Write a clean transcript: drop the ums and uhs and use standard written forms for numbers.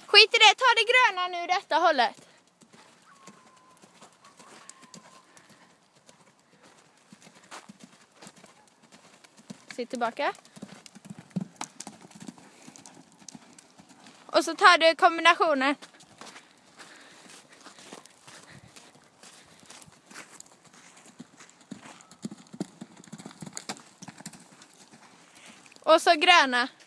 Skit i det, ta det gröna nu detta hållet. Sitt tillbaka. Och så tar du kombinationen. Och så gröna.